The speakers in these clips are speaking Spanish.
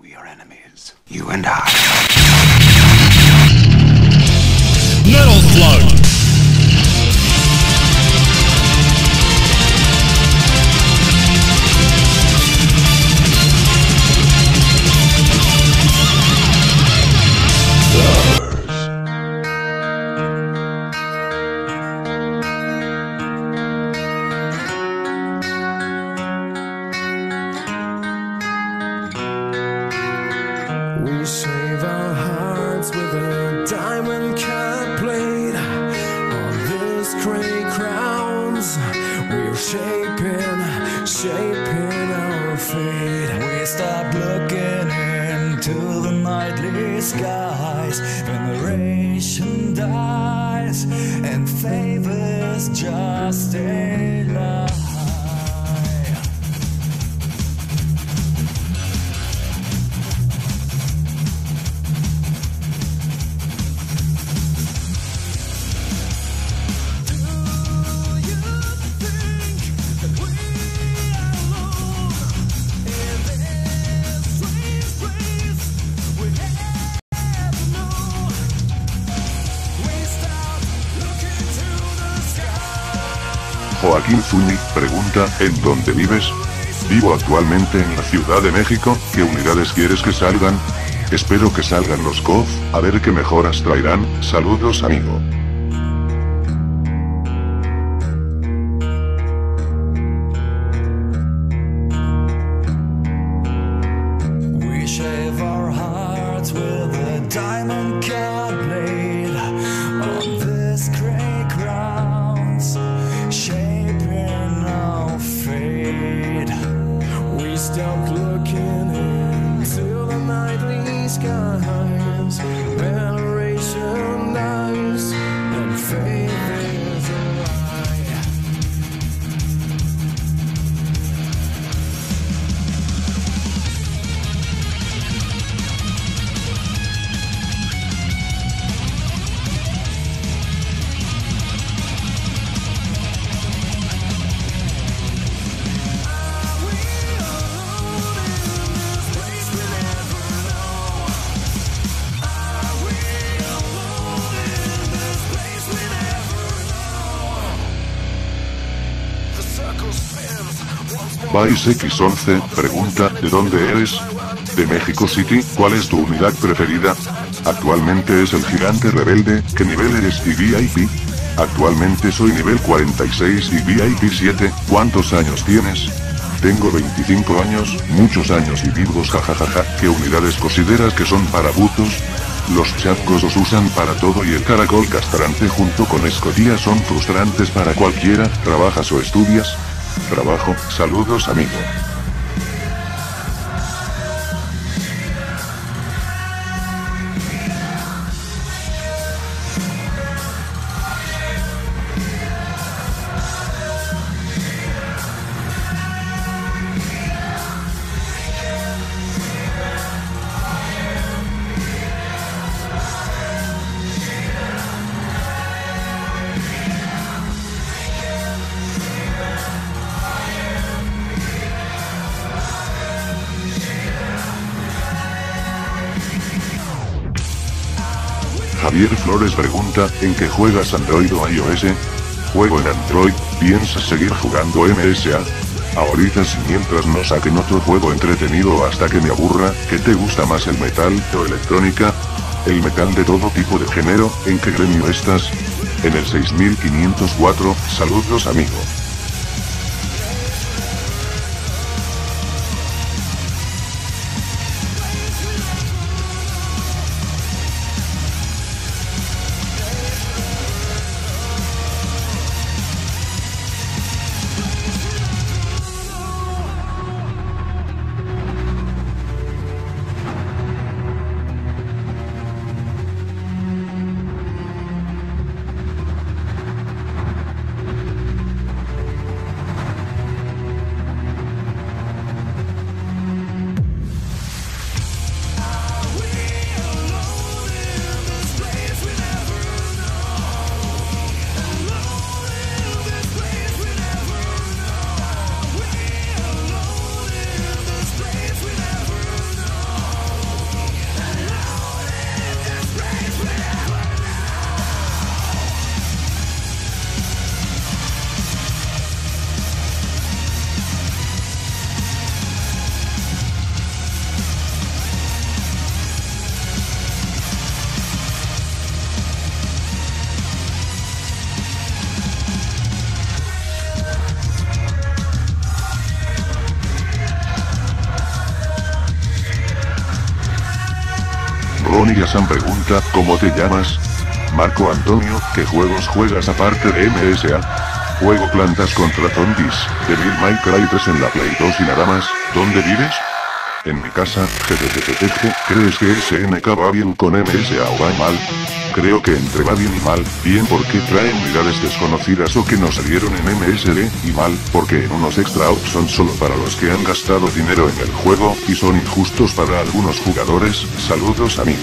We are enemies, you and I. Metal Slug. We shave our hearts with a diamond cut blade. On this gray crowns, we're shaping our fate. We stop looking into the nightly skies. Veneration dies, and faith is just a lie. Joaquín Zuni pregunta, ¿en dónde vives? Vivo actualmente en la Ciudad de México. ¿Qué unidades quieres que salgan? Espero que salgan los KOF, a ver qué mejoras traerán. Saludos amigo. We shave our hearts with a diamond cut blade. On this gray grounds, shaping our fate. We stopped looking into the nightly skies. Veneration dies, and faith is a lie. Vice X11 pregunta, ¿de dónde eres? De México City. ¿Cuál es tu unidad preferida? Actualmente es el gigante rebelde. ¿Qué nivel eres y VIP? Actualmente soy nivel 46 y VIP 7. ¿Cuántos años tienes? Tengo 25 años, muchos años y vivos, jajajaja. ¿Qué unidades consideras que son para putos? Los changos los usan para todo y el caracol castrante junto con escotillas son frustrantes para cualquiera. ¿Trabajas o estudias? Trabajo. Saludos amigo. Javier Flores pregunta, ¿en qué juegas Android o iOS? Juego en Android. ¿Piensas seguir jugando MSA? Ahorita si mientras no saquen otro juego entretenido hasta que me aburra. ¿Qué te gusta más, el metal o electrónica? El metal de todo tipo de género. ¿En qué gremio estás? En el 6504. Saludos amigo. Tony San pregunta, ¿cómo te llamas? Marco Antonio, ¿qué juegos juegas aparte de MSA? Juego Plantas contra Zombies, Devil May Cry 3 en la Play 2 y nada más. ¿Dónde vives? En mi casa, jejejejeje. ¿Crees que SNK va bien con MSA o va mal? Creo que entre va bien y mal, bien porque trae unidades desconocidas o que no salieron en MSD, y mal, porque en unos extra ops son solo para los que han gastado dinero en el juego, y son injustos para algunos jugadores. Saludos amigo.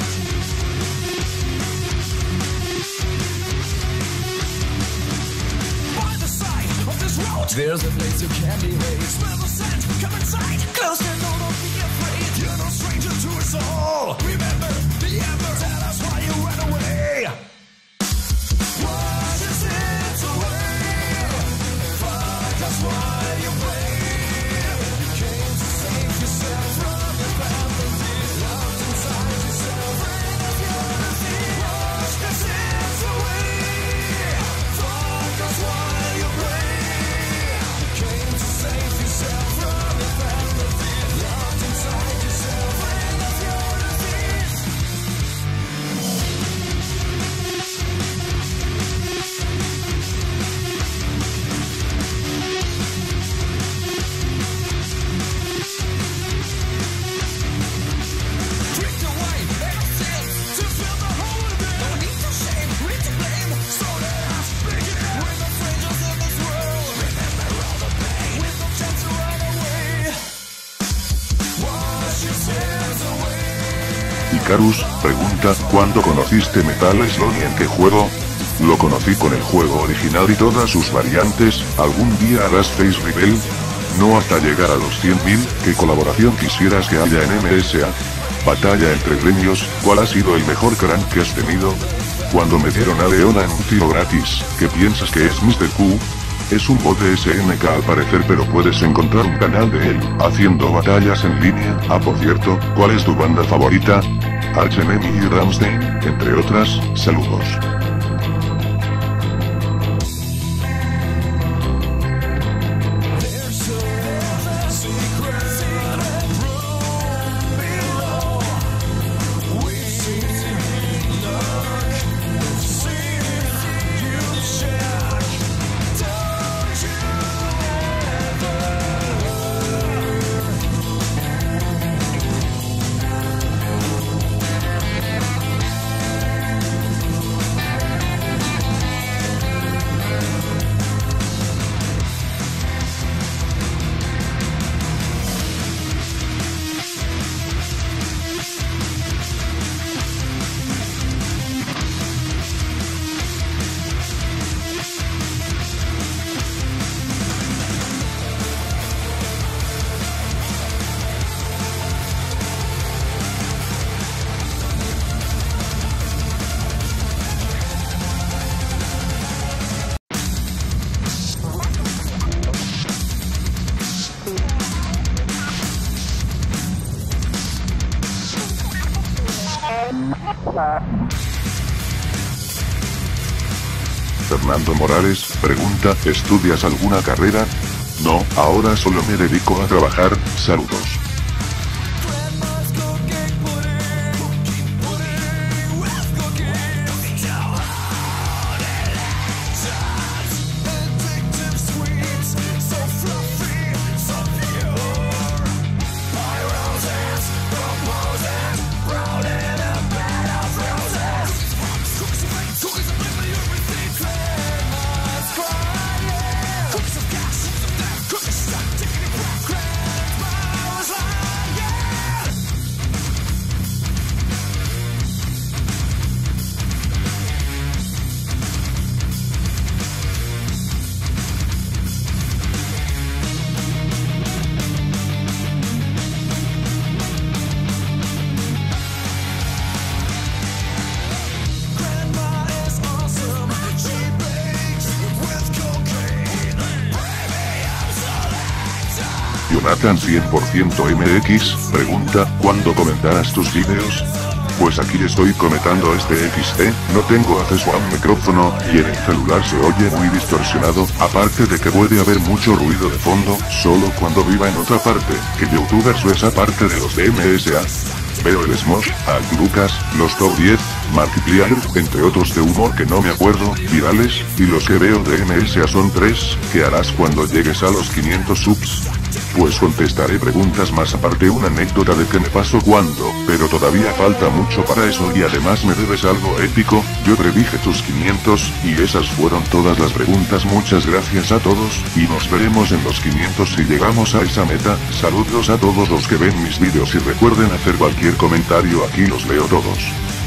There's a place you can't be made. Smell the scent, come inside. Close the door, don't be afraid. You're no stranger to us all. Remember the ember. Tell us why you ran away. Wash your sins away. Fuck us while you play. You came to save yourself from your family. Locked inside yourself. Bring up your disease. Wash your sins away. Fuck us while you play. Came to save yourself from your family. Locked inside yourself. Bring up your disease. Drink the wine and sins to fill the hole within. No need to shame, need to blame. So let us begin. We're no strangers in this world. Remember all the pain with no chance to run away. Wash your sins away. Icarus pregunta, ¿cuándo conociste Metal Slug y en qué juego? Lo conocí con el juego original y todas sus variantes. ¿Algún día harás Face Reveal? No hasta llegar a los 100.000, ¿qué colaboración quisieras que haya en MSA? Batalla entre gremios, ¿cuál ha sido el mejor crank que has tenido? Cuando me dieron a Leona en un tiro gratis, ¿qué piensas que es Mr. Q? Es un bot de SNK al parecer, pero puedes encontrar un canal de él, haciendo batallas en línea. Ah, por cierto, ¿cuál es tu banda favorita? Arch Enemy y Rammstein, entre otras. Saludos. Fernando Morales pregunta, ¿estudias alguna carrera? No, ahora solo me dedico a trabajar. Saludos. Jonathan 100% MX pregunta, ¿cuándo comentarás tus vídeos? Pues aquí estoy comentando este XD, no tengo acceso a un micrófono, y en el celular se oye muy distorsionado, aparte de que puede haber mucho ruido de fondo, solo cuando viva en otra parte, que youtubers o esa parte de los de MSA. veo el Smosh, a Lucas, los top 10, Markiplier, entre otros de humor que no me acuerdo, virales, y los que veo de MSA son 3, ¿qué harás cuando llegues a los 500 subs? Pues contestaré preguntas más aparte una anécdota de que me pasó cuando, pero todavía falta mucho para eso y además me debes algo épico, yo predije tus 500, y esas fueron todas las preguntas. Muchas gracias a todos, y nos veremos en los 500 si llegamos a esa meta. Saludos a todos los que ven mis vídeos y recuerden hacer cualquier comentario, aquí los leo todos.